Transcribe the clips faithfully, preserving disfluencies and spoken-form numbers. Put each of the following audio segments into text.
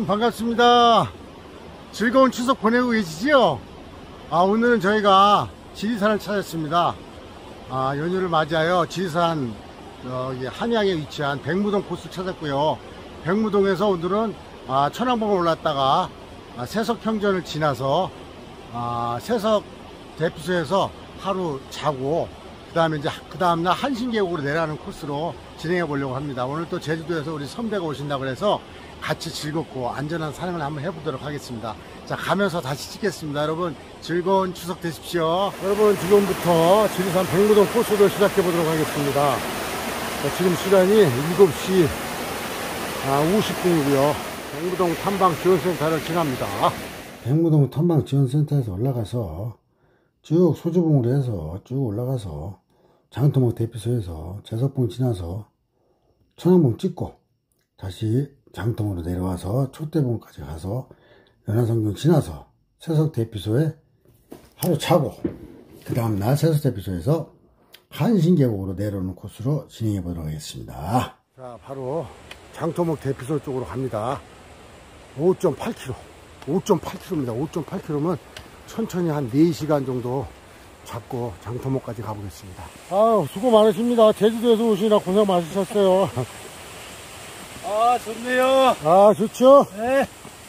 여러분 반갑습니다. 즐거운 추석 보내고 계시지요? 아, 오늘은 저희가 지리산을 찾았습니다. 아, 연휴를 맞이하여 지리산 여기 한양에 위치한 백무동 코스 찾았고요. 백무동에서 오늘은 아, 천왕봉을 올랐다가 아, 세석평전을 지나서 아, 세석 대피소에서 하루 자고 그 다음에 이제 그 다음날 한신계곡으로 내려가는 코스로 진행해 보려고 합니다. 오늘 또 제주도에서 우리 선배가 오신다고 해서 같이 즐겁고 안전한 산행을 한번 해보도록 하겠습니다. 자, 가면서 다시 찍겠습니다. 여러분 즐거운 추석 되십시오. 여러분 지금부터 지리산 백무동 코스를 시작해 보도록 하겠습니다. 자, 지금 시간이 일곱 시 오십 분이고요 백무동 탐방 지원센터를 지납니다. 백무동 탐방 지원센터에서 올라가서 쭉 소주봉으로 해서 쭉 올라가서 장토목 대피소에서 제석봉 지나서 천왕봉 찍고 다시 장통으로 내려와서 촛대봉까지 가서 연화성경 지나서 세석 대피소에 하루 자고 그 다음날 세석 대피소에서 한신계곡으로 내려오는 코스로 진행해 보도록 하겠습니다. 자, 바로 장토목 대피소 쪽으로 갑니다. 오 점 팔 킬로미터 오 점 팔 킬로미터입니다. 오 점 팔 킬로미터면 천천히 한 네 시간 정도 잡고 장토목까지 가보겠습니다. 아유, 수고 많으십니다. 제주도에서 오시느라 고생 많으셨어요. 아, 좋네요. 아, 좋죠? 네.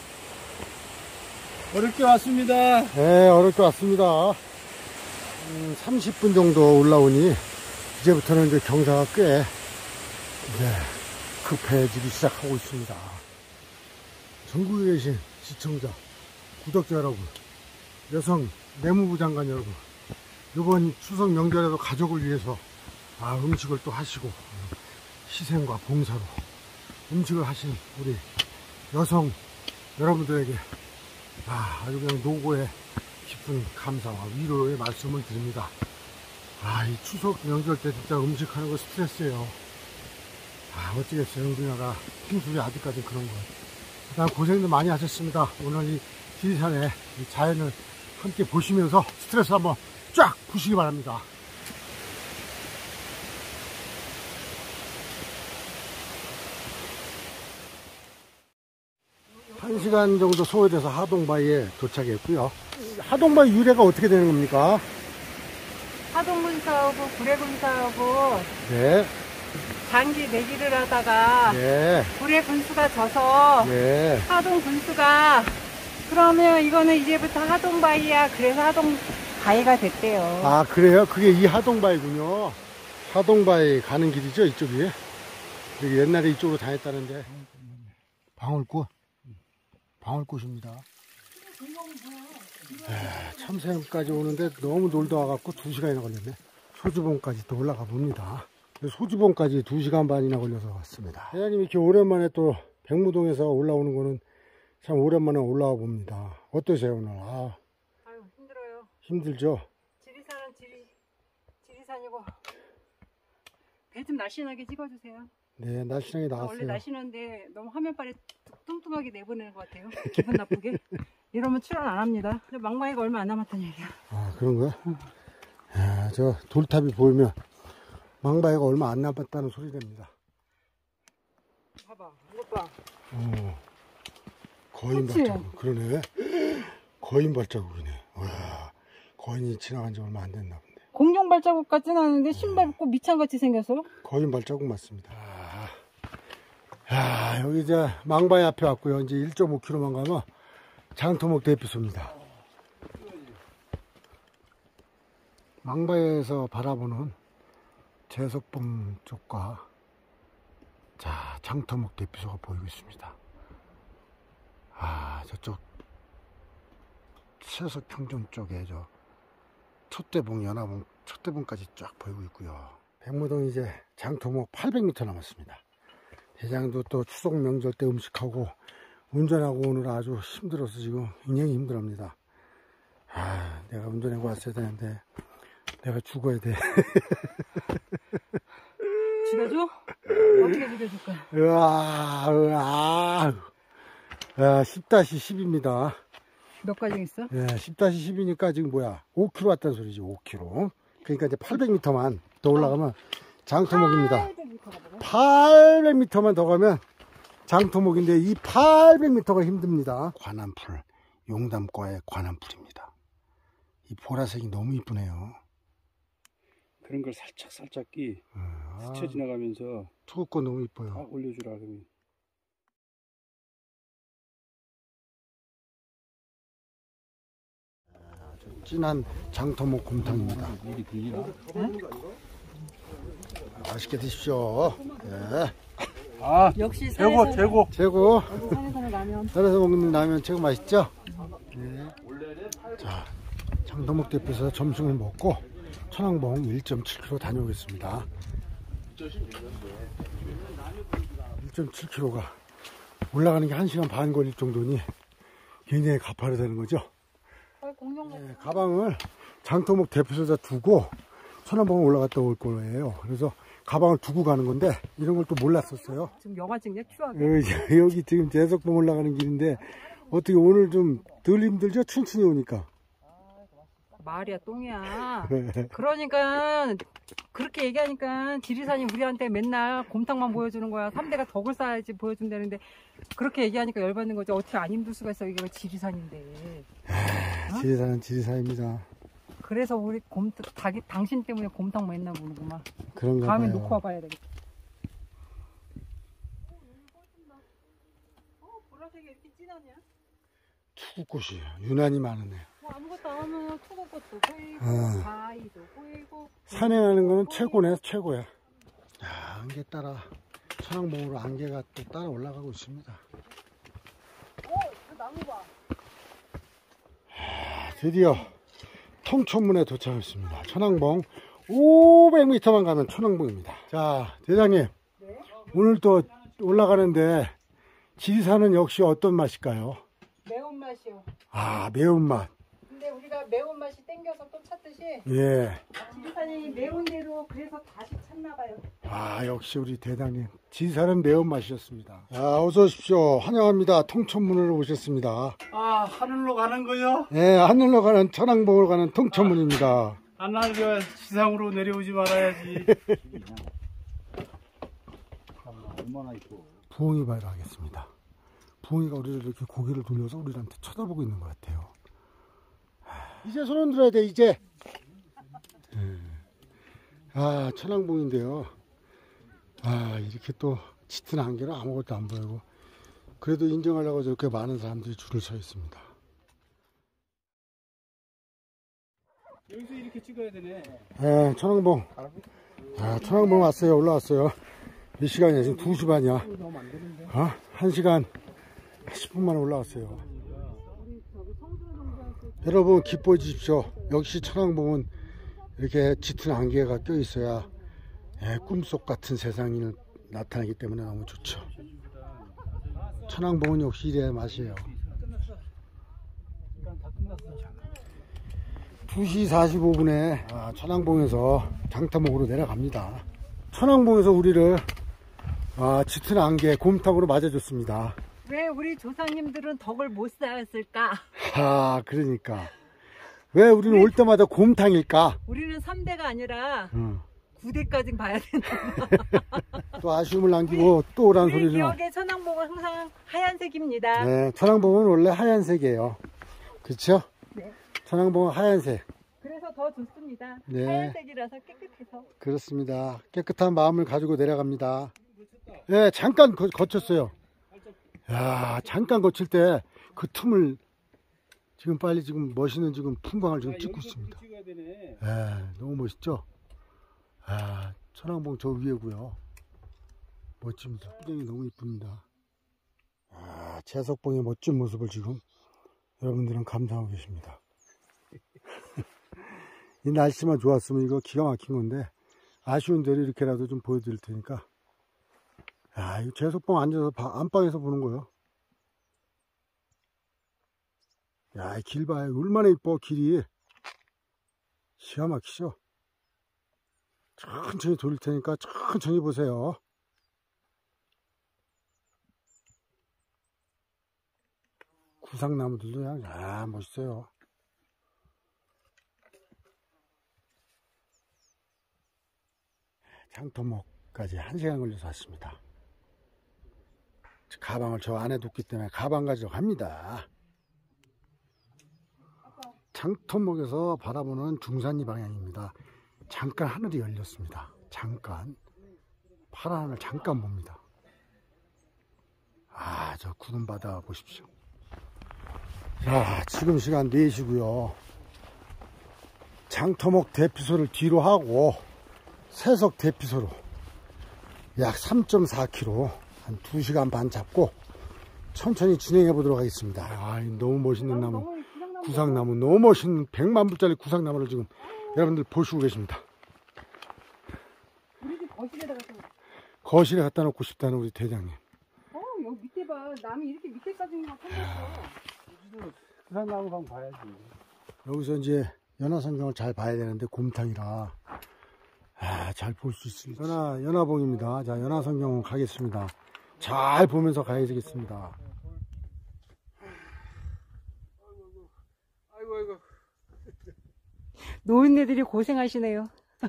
어렵게 왔습니다. 네, 어렵게 왔습니다. 음, 삼십 분 정도 올라오니 이제부터는 이제 경사가 꽤 이제 급해지기 시작하고 있습니다. 전국에 계신 시청자, 구독자 여러분, 여성 내무부 장관 여러분, 이번 추석 명절에도 가족을 위해서 아, 음식을 또 하시고 희생과 봉사로 음식을 하신 우리 여성 여러분들에게 아, 아주 그냥 노고의 깊은 감사와 위로의 말씀을 드립니다. 아, 이 추석 명절 때 진짜 음식하는 거 스트레스예요. 아, 어찌겠어요. 우리나라 풍습이 아직까지 그런 거. 일단 고생도 많이 하셨습니다. 오늘 이 지리산의 이 자연을 함께 보시면서 스트레스 한번 쫙 푸시기 바랍니다. 한 시간 정도 소요돼서 하동바위에 도착했고요. 하동바위 유래가 어떻게 되는 겁니까? 하동군사하고 구례군사하고 네. 장기 내기를 하다가 네. 구례 군수가 져서 네. 하동 군수가 그러면 이거는 이제부터 하동바위야. 그래서 하동바위가 됐대요. 아, 그래요? 그게 이 하동바위군요. 하동바위 가는 길이죠, 이쪽이. 여기 옛날에 이쪽으로 다녔다는데. 방울꽃. 방울꽃입니다. 참새까지 오는데 너무 놀다 와갖고 두 시간이나 걸렸네. 소주봉까지 또 올라가 봅니다. 소주봉까지 두 시간 반이나 걸려서 왔습니다. 회장님 이렇게 오랜만에 또 백무동에서 올라오는 거는 참 오랜만에 올라와 봅니다. 어떠세요 오늘? 아, 아유, 힘들어요. 힘들죠? 지리산은 지리, 지리산이고 배 좀 날씬하게 찍어주세요. 네, 날씬하게 나왔어요. 원래 날씬한데 너무 화면빨에 뚱뚱하게 내보내는 것 같아요. 기분 나쁘게. 이러면 출연 안 합니다. 근데 망망이가 얼마 안 남았다는 얘기야. 아, 그런 거야? 응. 야, 저 돌탑이 보이면 망바위가 얼마 안 남았다는 소리 됩니다. 봐봐, 이것 봐. 어, 거인 그치? 발자국. 그러네. 거인 발자국이네. 와, 거인이 지나간 지 얼마 안 됐나 본데. 공룡 발자국 같진 않은데 신발 꼭 미창같이 생겼어. 거인 발자국 맞습니다. 아, 야, 여기 이제 망바위 앞에 왔고요. 이제 일 점 오 킬로미터만 가면 장토목 대피소입니다. 망바위에서 바라보는 제석봉 쪽과 자, 장토목 대피소가 보이고 있습니다. 아, 저쪽 세석평전 쪽에 저 촛대봉, 연화봉, 촛대봉까지 쫙 보이고 있고요. 백무동 이제 장토목 팔백 미터 남았습니다. 대장도 또 추석 명절 때 음식하고 운전하고 오느라 아주 힘들어서 지금 굉장히 힘들합니다. 아, 내가 운전하고 왔어야 되는데 내가 죽어야 돼. 죽여줘? 어떻게 죽여줄 거야? 으아, 으아. 아, 십 십입니다. 몇 과정 있어? 예, 십 십이니까 지금 뭐야? 오 킬로미터 왔다는 소리지, 오 킬로미터. 그러니까 이제 팔백 미터만 더 올라가면 장토목입니다. 팔백 미터만 더 가면 장토목인데 이 팔백 미터가 힘듭니다. 관암풀, 용담과의 관암풀입니다. 이 보라색이 너무 이쁘네요. 그런 걸 살짝 살짝 끼 아, 스쳐 지나가면서 투구거 너무 이뻐요. 딱 올려주라 그러면. 진한 장토목 곰탕입니다. 맛있게 드십시오. 예. 아, 역시 최고 산에서 최고. 최고. 산에서는 라면. 산에서 먹는 라면 최고 맛있죠? 네. 자, 장토목 대표에서 점심을 먹고 천왕봉 일 점 칠 킬로미터 다녀오겠습니다. 일 점 칠 킬로미터가 올라가는 게 한 시간 반 걸릴 정도니 굉장히 가파르다는 거죠. 네, 가방을 장토목 대표소에다 두고 천왕봉을 올라갔다 올 거예요. 그래서 가방을 두고 가는 건데 이런 걸 또 몰랐었어요. 지금 영화 찍냐 큐하게. 여기, 여기 지금 제석봉 올라가는 길인데 어떻게 오늘 좀 덜 힘들죠? 춘춘이 오니까. 말이야 똥이야. 그러니까 그렇게 얘기하니까 지리산이 우리한테 맨날 곰탕만 보여주는 거야. 삼 대가 덕을 쌓아야지 보여준다는데 그렇게 얘기하니까 열받는 거지. 어떻게 안 힘들 수가 있어. 이게 지리산인데. 어? 지리산은 지리산입니다. 그래서 우리 곰 닭이 당신 때문에 곰탕 맨날 보는구만. 그런가 다음에 봐요. 놓고 와봐야 되겠다. 어, 보라색이 이렇게 진하냐? 투구꽃이 유난히 많으네요. 뭐 아무것도 안 하면 투구꽃도 보이고 아. 바위도 보이고. 산행하는 거는 최고네, 최고야. 야, 안개 따라 천왕봉으로 안개가 또 따라 올라가고 있습니다. 어, 그 나무 봐. 드디어 통천문에 도착했습니다. 천왕봉 오백 미터만 가면 천왕봉입니다. 자, 대장님, 네? 오늘 또 올라가는데 지리산은 역시 어떤 맛일까요? 매운맛이요. 아, 매운맛. 근데 우리가 매운맛이 땡겨서 또 찾듯이 예. 지리산이 매운 대로 그래서 다시 찾나봐요. 아, 역시 우리 대장님. 지리산은 매운맛이었습니다. 아, 어서 오십시오. 환영합니다. 통천문으로 오셨습니다. 아, 하늘로 가는 거요? 예, 하늘로 가는 천왕봉으로 가는 통천문입니다. 하늘로 지상으로 내려오지 말아야지. 얼마나 이뻐. 부엉이 바위로 하겠습니다. 부엉이가 우리를 이렇게 고개를 돌려서 우리한테 쳐다보고 있는 것 같아요. 이제 손 흔들어야 돼, 이제. 아, 천왕봉인데요. 아, 이렇게 또 짙은 안개로 아무것도 안 보이고. 그래도 인정하려고 저렇게 많은 사람들이 줄을 서 있습니다. 여기서 이렇게 찍어야 되네. 예, 천왕봉. 아, 천왕봉 왔어요. 올라왔어요. 몇 시간이야? 지금 두 시 반이야. 어? 한 시간 십 분 만에 올라왔어요. 여러분, 기뻐해 주십시오. 역시 천왕봉은 이렇게 짙은 안개가 껴 있어야 예, 꿈속 같은 세상이 나타나기 때문에 너무 좋죠. 천왕봉은 역시 이래야 맛이에요. 두 시 사십오 분에 아, 천왕봉에서 장타목으로 내려갑니다. 천왕봉에서 우리를 아, 짙은 안개 곰탕으로 맞아줬습니다. 왜 우리 조상님들은 덕을 못 쌓았을까? 아, 그러니까 왜 우리는 올 때마다 곰탕일까? 우리는 삼 대가 아니라 응. 구 대까지 봐야 된다. 또 아쉬움을 남기고 또 오란 우리 소리를. 기억의 천왕봉은 항상 하얀색입니다. 네, 천왕봉은 원래 하얀색이에요. 그렇죠? 네. 천왕봉은 하얀색. 그래서 더 좋습니다. 네. 하얀색이라서 깨끗해서. 그렇습니다. 깨끗한 마음을 가지고 내려갑니다. 네, 잠깐 거, 거쳤어요. 야, 잠깐 거칠 때 그 틈을 지금 빨리 지금 멋있는 지금 풍광을 지금 찍고 있습니다. 네, 너무 멋있죠? 아, 천왕봉 저 위에고요. 멋집니다. 풍경이 너무 이쁩니다. 아, 제석봉의 멋진 모습을 지금 여러분들은 감상하고 계십니다. 이 날씨만 좋았으면 이거 기가 막힌 건데 아쉬운 대로 이렇게라도 좀 보여드릴 테니까. 야, 이 제석봉 앉아서 안방에서 보는 거요. 야, 이 길 봐요. 얼마나 이뻐, 길이. 기가 막히죠? 천천히 돌릴 테니까 천천히 보세요. 구상나무들도 그냥, 야, 멋있어요. 장토목까지 한 시간 걸려서 왔습니다. 가방을 저 안에 뒀기 때문에 가방 가지러 갑니다. 장터목에서 바라보는 중산리 방향입니다. 잠깐 하늘이 열렸습니다. 잠깐 파란 하늘 잠깐 봅니다. 아, 저 구름 바다 보십시오. 자, 지금 시간 네 시고요. 장터목 대피소를 뒤로 하고 세석 대피소로 약 삼 점 사 킬로미터 한 두 시간 반 잡고 천천히 진행해 보도록 하겠습니다. 아, 너무 멋있는 나무, 구상나무, 너무 멋있는 백만 불짜리 구상나무를 지금 여러분들 보시고 계십니다. 우리 집 거실에다가 좀. 거실에 갖다 놓고 싶다는 우리 대장님. 어, 여기 밑에 봐. 남이 이렇게 밑에까지 막 펴놨어. 구상나무 방 봐야지. 여기서 이제 연화성경을 잘 봐야 되는데 곰탕이라 아, 잘 볼 수 있습니다. 연화, 연화봉입니다. 자, 연화성경 가겠습니다. 잘 보면서 가야 되겠습니다. 아이고, 아이고. 노인네들이 고생하시네요.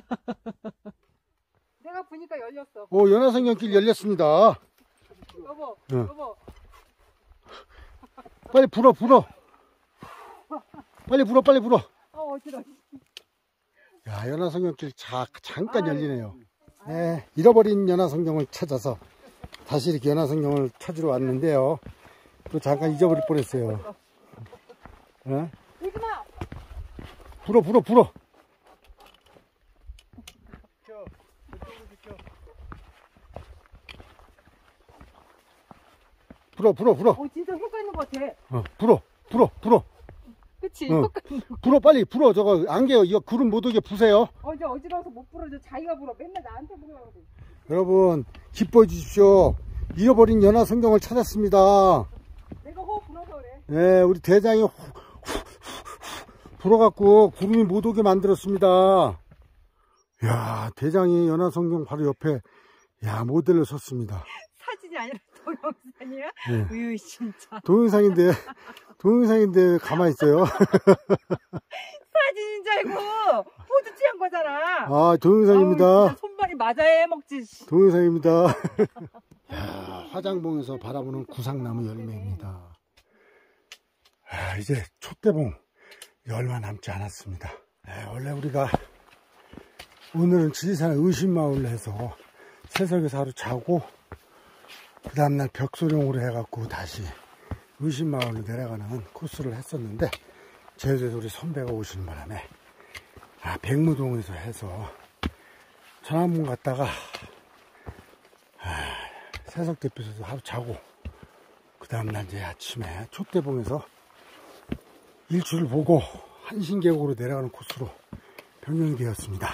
내가 보니까 열렸어. 오, 연화성경길 열렸습니다. 여보, 응. 여보. 빨리 불어, 불어. 빨리 불어, 빨리 불어. 어, 어지러워. 야, 연화성경길 자, 잠깐 열리네요. 네, 잃어버린 연화성경을 찾아서 다시 이렇게 연화성경을 찾으러 왔는데요. 또 잠깐 잊어버릴 뻔했어요. 네? 오지 마. 불어, 불어, 불어. 불어, 불어, 불어. 어, 진짜 효과 있는 것 같아. 어, 불어, 불어, 불어. 그치? 어. 효과 있는 거. 불어, 빨리 불어. 저거 안개요. 이거 구름 못 오게 부세요. 어제 어지러워서 못 불어줘. 자기가 불어. 맨날 나한테 불어요. 여러분, 기뻐해 주십시오. 잃어버린 연화성경을 찾았습니다. 내가 호흡 불어서 그래. 네, 우리 대장이 후, 후, 후, 후, 불어갖고 구름이 못 오게 만들었습니다. 야, 대장이 연화성경 바로 옆에 야 모델로 섰습니다. 사진이 아니라 동영상이야? 네. 으유, 진짜. 동영상인데 동영상인데 가만히 있어요. 사진인 줄 알고 포즈 취한 거잖아. 아, 동영상입니다. 아우, 진짜 손발이 맞아야 해먹지. 동영상입니다. 야, 화장봉에서 바라보는 구상나무 열매입니다. 아, 이제 촛대봉 얼마 남지 않았습니다. 네, 원래 우리가 오늘은 지리산의 의심마을로 해서 세석에서 하루 자고 그 다음날 벽소룡으로 해갖고 다시 의심마을로 내려가는 코스를 했었는데 제주에서 우리 선배가 오시는 바람에 아, 백무동에서 해서 천안문 갔다가 아, 세석 대피소에서 하루 자고 그 다음날 이제 아침에 촛대봉에서 일출을 보고 한신계곡으로 내려가는 코스로 변경이 되었습니다.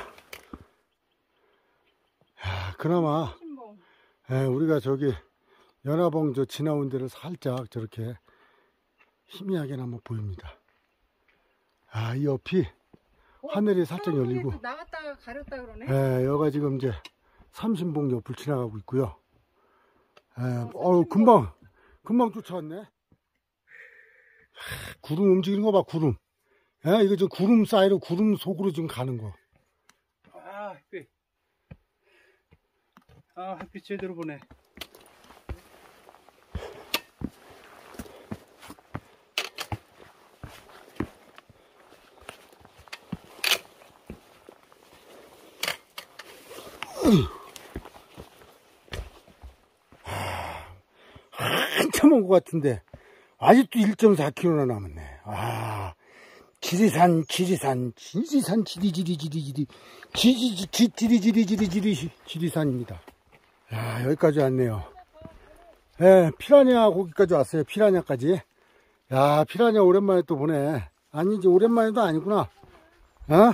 야, 그나마 예, 우리가 저기 연화봉 저 지나온 데를 살짝 저렇게 희미하게나마 보입니다. 아, 이 옆이 어, 하늘이 살짝 열리고 나갔다가 가렸다 그러네. 예, 여기가 지금 이제 삼신봉 옆을 지나가고 있고요. 예, 어우, 금방 금방 쫓아왔네. 하, 구름 움직이는 거 봐, 구름. 예, 이거 저 구름 사이로 구름 속으로 지금 가는 거. 아, 햇빛. 아, 햇빛 제대로 보네. 한참 온 것 같은데 아직도 일 점 사 킬로미터나 남았네. 아, 지리산 지리산 지리산 지리지리지리지리 지지지 지리지리지리지리 지리산입니다. 야, 여기까지 왔네요. 예, 네, 피라냐 거기까지 왔어요. 피라냐까지. 야, 피라냐 오랜만에 또 보네. 아니, 이제 오랜만에도 아니구나. 어?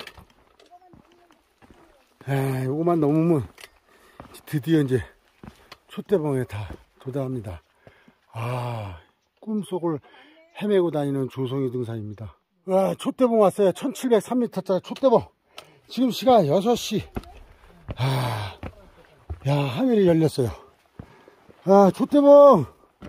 에, 요거만 넘으면 드디어 이제 촛대봉에 다 도달합니다. 아, 꿈속을 헤매고 다니는 조성이 등산입니다. 와, 촛대봉 왔어요. 천칠백삼 미터짜리 촛대봉. 지금 시간 여섯 시. 아, 야, 하늘이 열렸어요. 아, 촛대봉.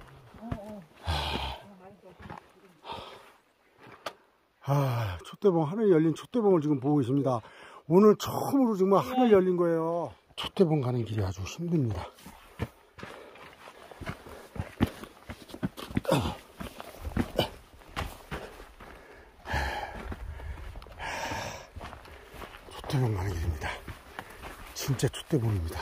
아, 촛대봉, 하늘 열린 촛대봉을 지금 보고 있습니다. 오늘 처음으로 정말 하늘 열린 거예요. 촛대봉 가는 길이 아주 힘듭니다. 촛대봉 가는 길입니다. 진짜 촛대봉입니다.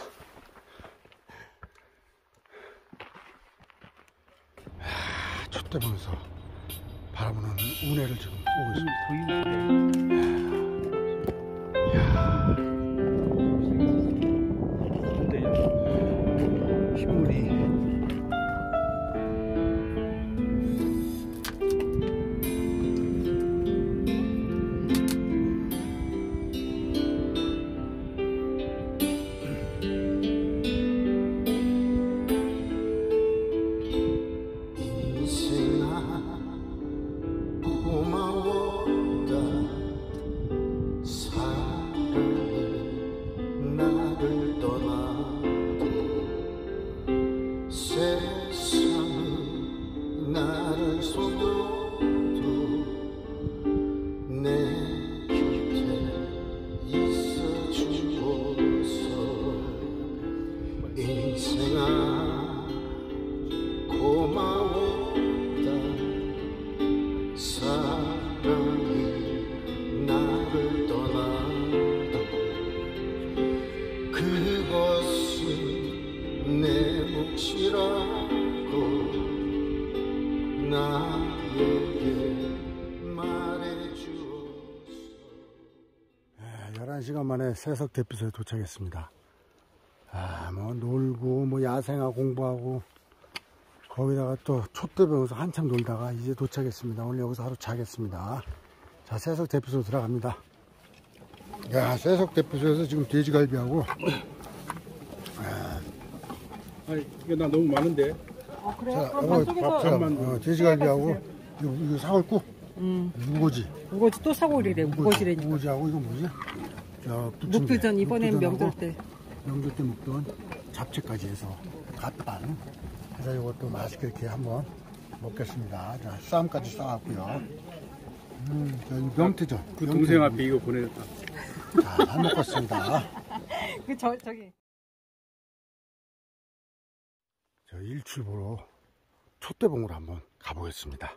촛대봉에서 바라보는 운해를 지금 보고 있습니다. 식물이 열한 시간 만에 세석 대피소에 도착했습니다. 아, 뭐 놀고 뭐 야생화 공부하고 거기다가 또 촛대봉에서 한참 놀다가 이제 도착했습니다. 오늘 여기서 하루 자겠습니다. 자, 세석 대피소 들어갑니다. 야, 세석 대피소에서 지금 돼지갈비하고 아니 이거 나 너무 많은데. 어, 그래? 자, 그럼 이거 반쪽에서 밥처럼 어, 돼지갈비하고 이거, 이거 사골국 음, 우거지 우거지 또 사골이래. 우거지래니까. 우거지하고 이거 뭐지? 저 묵두전 이번엔 묵두전하고 명절 때. 명절 때 먹던 잡채까지 해서 갓반 해서 이것도 맛있게 이렇게 한번 먹겠습니다. 자, 쌈까지 싸왔고요. 음, 저기 명태전. 그 동생 앞에 이거 보내줬다. 자, 잘 먹었습니다. 그 저 저기. 저 일출 보러 촛대봉으로 한번 가보겠습니다.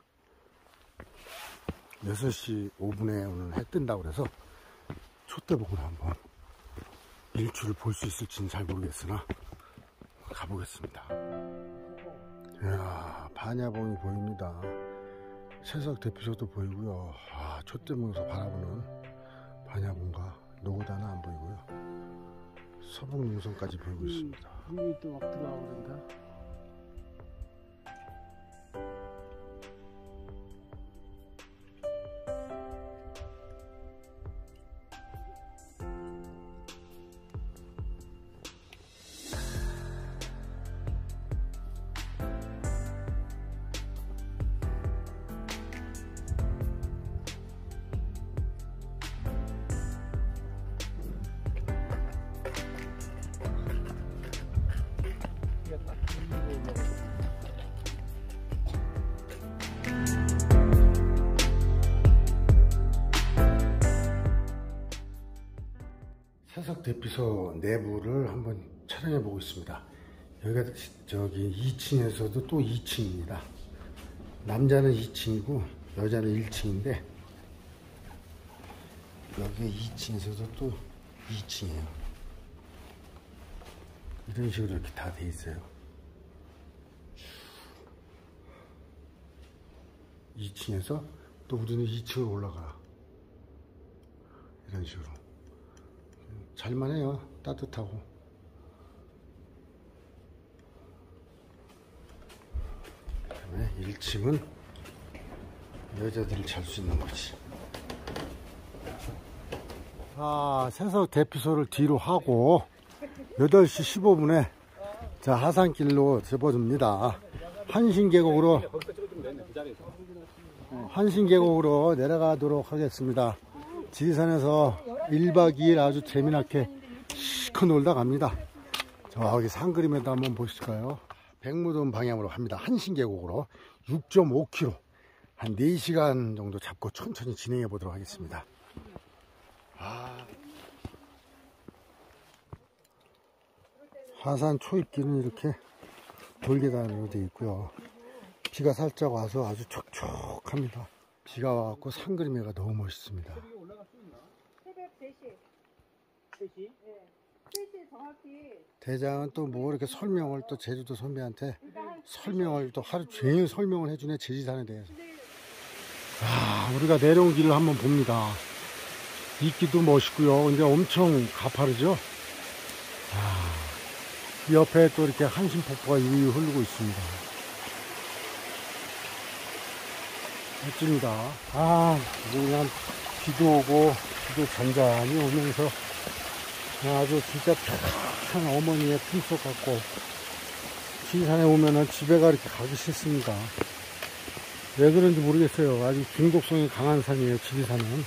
여섯 시 오 분에 오늘 해 뜬다고 그래서 촛대봉으로 한번 일출을 볼 수 있을지는 잘 모르겠으나 가보겠습니다. 이야, 반야봉이 보입니다. 세석 대피소도 보이고요. 아, 촛대봉에서 바라보는 반야봉과 노고단은 안 보이고요. 서북능선까지 보이고 있습니다. 분이 또 막 들어오는다. 세석 대피소 내부를 한번 촬영해 보고 있습니다. 여기가 저기 이 층에서도 또 이 층입니다. 남자는 이 층이고 여자는 일 층인데 여기 이 층에서도 또 이 층이에요. 이런 식으로 이렇게 다 돼 있어요. 이 층에서 또 우리는 이 층으로 올라가. 이런 식으로. 잘만해요. 따뜻하고. 그다음에 일 층은 여자들이 잘 수 있는 거지. 자, 세석 대피소를 뒤로 하고 여덟 시 십오 분에 자, 하산길로 접어듭니다. 한신계곡으로 한신계곡으로 내려가도록 하겠습니다. 지리산에서 일 박 이 일 아주 재미나게 시커 놀다 갑니다. 저기 산그림에도 한번 보실까요? 백무동 방향으로 갑니다. 한신계곡으로 육 점 오 킬로미터 한 네 시간 정도 잡고 천천히 진행해 보도록 하겠습니다. 아, 하산 초입길은 이렇게 돌계단으로 되어 있고요. 비가 살짝 와서 아주 촉촉합니다. 비가 와갖고 상그림해가 너무 멋있습니다. 새벽 세 시. 세 시? 네. 세 시 정확히. 대장은 또 뭐 이렇게 설명을 또 제주도 선배한테 설명을 또 하루 종일 설명을 해주네, 지리산에 대해서. 아, 우리가 내려온 길을 한번 봅니다. 이끼도 멋있고요. 근데 엄청 가파르죠. 아, 이 옆에 또 이렇게 한신폭포가 유유 흐르고 있습니다. 멋집니다. 아, 그냥 비도 오고 비도 잔잔히 오면서 아주 진짜 편한 어머니의 품속 같고, 지리산에 오면은 집에 가 이렇게 가기 싫습니다. 왜 그런지 모르겠어요. 아주 중독성이 강한 산이에요, 지리산은.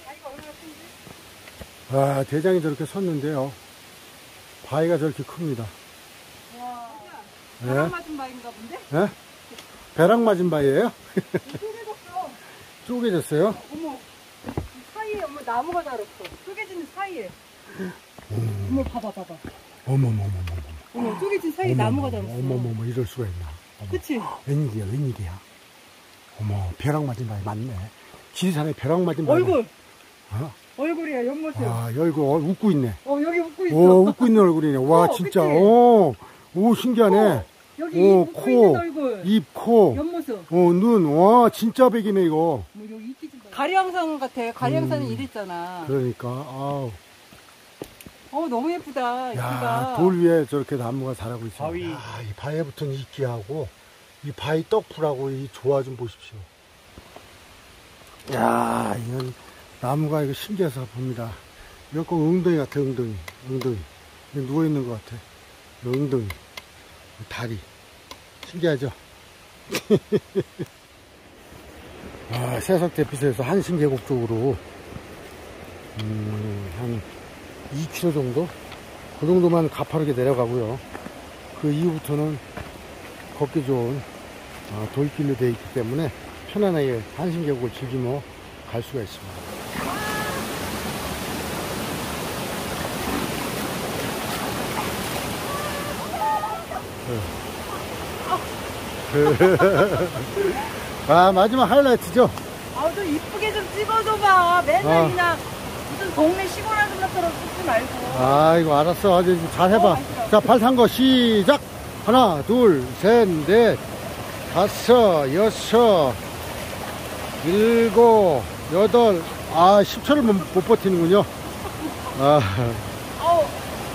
아, 대장이 저렇게 섰는데요. 바위가 저렇게 큽니다. 와. 예? 벼락 맞은 바인가 본데? 예? 벼락 맞은 바위예요? 쪼개졌어. 쪼개졌어요? 어머. 사이에 어머 나무가 자랐어. 쪼개지는 사이에. 음. 어머 봐봐 봐봐. 어머머머머머. 어머 쪼개진 사이에 나무가 자랐어. 어머머머, 이럴 수가 있나. 어머. 그치? 웬일이야, 웬일이야. 어머, 벼락 맞은 바위 맞네. 지리산에 벼락 맞은 바위. 얼굴. 어? 얼굴이야, 옆모습. 아, 얼굴 어, 웃고 있네. 어, 여기 웃고 있어. 오, 웃고 있는 얼굴이네. 와, 어, 진짜. 그치? 오, 오, 신기하네. 어, 여기 오, 웃고 코, 있는 얼굴. 입, 코, 옆모습. 어, 눈. 와, 진짜 백이네, 이거. 뭐 여기 이끼 좀 봐. 가리항산 같아. 가리항산은 음. 이랬잖아. 그러니까, 아우. 어, 너무 예쁘다. 야, 이끼가. 돌 위에 저렇게 나무가 자라고 있어. 바위. 아, 이 바위에 붙은 이끼하고, 이 바위 떡풀하고, 이 조화 좀 보십시오. 야, 이건 나무가 이거 신기해서 봅니다. 이거 꼭 엉덩이 같아, 엉덩이. 엉덩이. 누워있는 것 같아. 엉덩이. 다리. 신기하죠? 아, 세석대피소에서 한신계곡 쪽으로, 음, 한 이 킬로미터 정도? 그 정도만 가파르게 내려가고요. 그 이후부터는 걷기 좋은 어, 돌길로 되어 있기 때문에 편안하게 한신계곡을 즐기며 갈 수가 있습니다. 아, 마지막 하이라이트죠? 아, 좀 이쁘게 좀 찍어줘봐. 맨날 아. 그냥 무슨 동네 시골 아줌마처럼 찍지 말고. 아, 이거 알았어. 아주 잘 해봐. 어, 알겠어. 자, 팔 탄 거 시작! 하나, 둘, 셋, 넷, 다섯, 여섯, 일곱, 여덟, 아, 십 초를 못, 못 버티는군요. 아, 아우,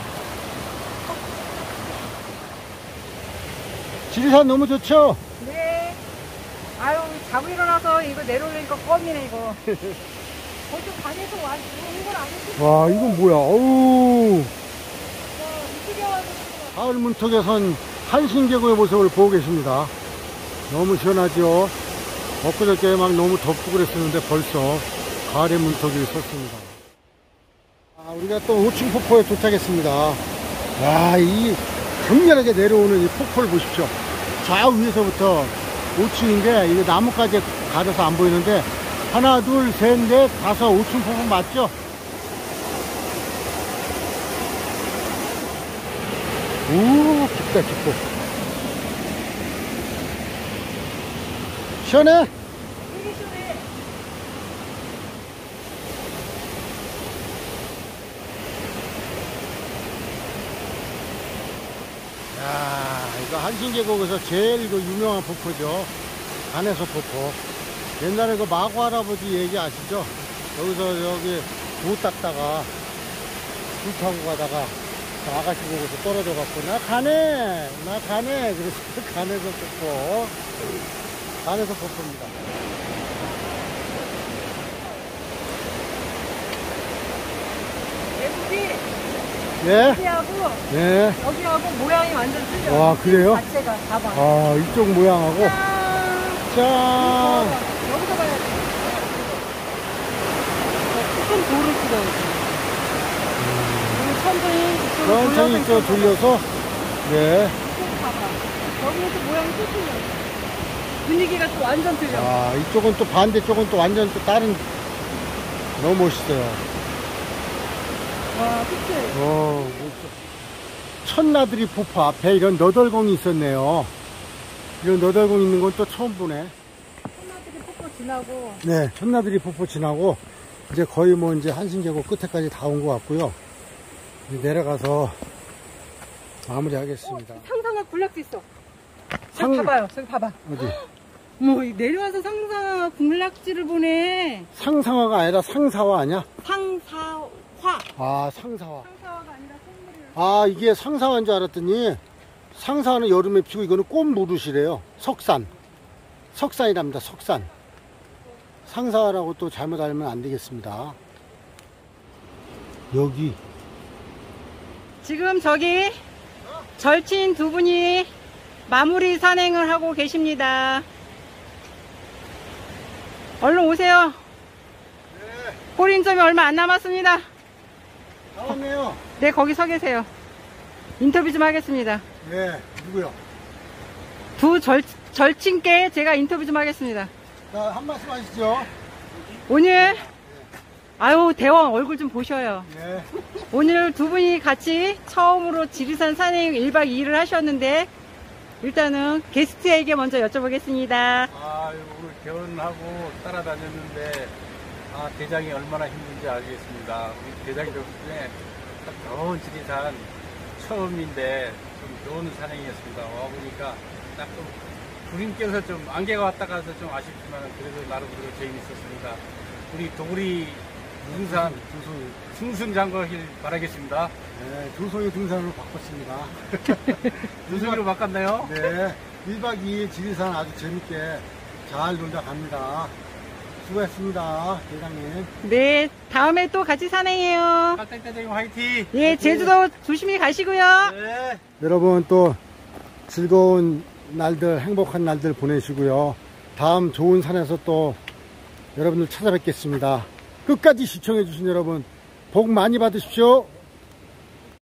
지리산 너무 좋죠? 네. 아유, 자고 일어나서 이거 내려오니까 껌이네, 이거. 벌써 반에서 와, 이건 아니지. 와, 이건 뭐야. 어우. 이쁘게 와가지고. 가을 문턱에 선 한신계곡의 모습을 보고 계십니다. 너무 시원하죠? 엊그저께 막 너무 덥고 그랬었는데 벌써 가을의 문턱이 섰습니다. 아, 우리가 또 오층폭포에 도착했습니다. 와, 이 강렬하게 내려오는 이 폭포를 보십시오. 좌우 위에서부터 오층인데 이거 나무까지 가려서 안 보이는데 하나, 둘, 셋, 넷, 다섯, 오층 폭포 맞죠? 오, 깊다, 깊고. 시원해? 되게 시원해. 야, 이거 한신계곡에서 제일 그 유명한 폭포죠. 안에서 폭포. 옛날에 그 마구 할아버지 얘기 아시죠? 여기서 여기 도 닦다가 줄 타고 가다가 그 아가씨 보고서 떨어져 갖고 나 가네, 나 가네. 그래서 간에서 폭포, 간에서 폭포입니다. 예쁘지? 예, 여기하고, 예. 여기하고 모양이 완전 틀려. 와, 그래요? 자체가, 봐봐. 아, 이쪽 모양하고 짠! 짠. 여기서 봐야 돼. 큰 돌을 찍어야지. 천천히 이쪽으로 천천히 돌려서 이쪽 돌려서, 네. 이쪽 봐봐. 여기는 또 모양이 또 틀려. 분위기가 또 완전 틀려. 아, 이쪽은 또 반대쪽은 또 완전 또 다른, 너무 멋있어요. 와, 그치? 어, 천나들이 폭포 앞에 이런 너덜공이 있었네요. 이런 너덜공 있는 건 또 처음 보네. 천마들이 폭포 지나고. 네, 천나들이 폭포 지나고 이제 거의 뭐 이제 한신계곡 끝에까지 다 온 것 같고요. 이제 내려가서 마무리하겠습니다. 어, 상상화 군락지 있어. 상- 저기 봐봐요. 저기 봐봐. 어디? 뭐 내려와서 상상화 군락지를 보네. 상상화가 아니라 상사화 아니야? 상사화. 아, 상사화. 상사화가 아니라 콧물이. 아, 이게 상사화인 줄 알았더니 상사화는 여름에 피고 이거는 꽃무릇이래요. 석산. 석산이랍니다. 석산. 상사화라고 또 잘못 알면 안 되겠습니다. 여기. 지금 저기 절친 두 분이 마무리 산행을 하고 계십니다. 얼른 오세요. 네. 골인점이 얼마 안 남았습니다. 나왔네요. 네, 거기 서 계세요. 인터뷰 좀 하겠습니다. 네. 누구요? 두 절, 절친께 제가 인터뷰 좀 하겠습니다. 자, 한 말씀 하시죠. 오늘 아유 대왕 얼굴 좀 보셔요. 네. 오늘 두 분이 같이 처음으로 지리산 산행 일 박 이 일을 하셨는데 일단은 게스트에게 먼저 여쭤보겠습니다. 아, 오늘 결혼하고 따라다녔는데, 아, 대장이 얼마나 힘든지 알겠습니다. 우리 대장이 덕분에 참 좋은 지리산 처음인데, 좀 좋은 산행이었습니다. 와보니까 딱 좀, 부인께서 좀 안개가 왔다 가서 좀 아쉽지만, 그래도 나름대로 재미있었습니다. 우리 도구리 등산 승승장구하길 바라겠습니다. 네, 조성이 등산으로 바꿨습니다. 무슨으로 바꿨나요? 네, 일 박 이 일 지리산 아주 재밌게 잘 놀다 갑니다. 수고했습니다, 대장님. 네, 다음에 또 같이 산행해요. 팔땡대장 화이팅! 예, 제주도 조심히 가시고요. 네. 여러분 또 즐거운 날들, 행복한 날들 보내시고요. 다음 좋은 산에서 또 여러분들 찾아뵙겠습니다. 끝까지 시청해주신 여러분 복 많이 받으십시오.